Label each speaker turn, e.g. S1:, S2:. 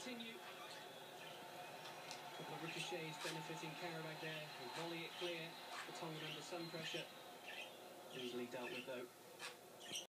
S1: continue. A couple of ricochets benefiting Karabakh there. He'll volley it clear. The Tongan under some pressure. Easily dealt with though.